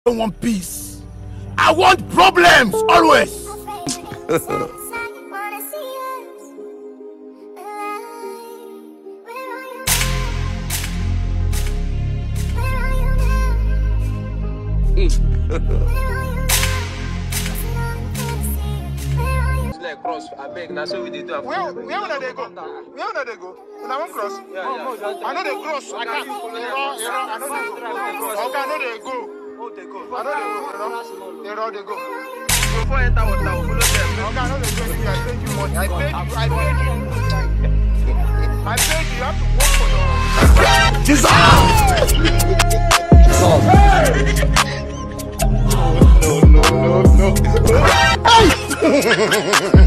don't want peace. I want problems always. Cross, I beg, that's what we did. Where they go? Where they go? When I want cross? I know they cross. I can't. I know they go. Okay, I know they go. Oh, they go. I know they go. They go. Before I enter water, follow them. Okay, I know they go. I paid you money. I paid you. I paid you. You have to work for your... Jesus! No.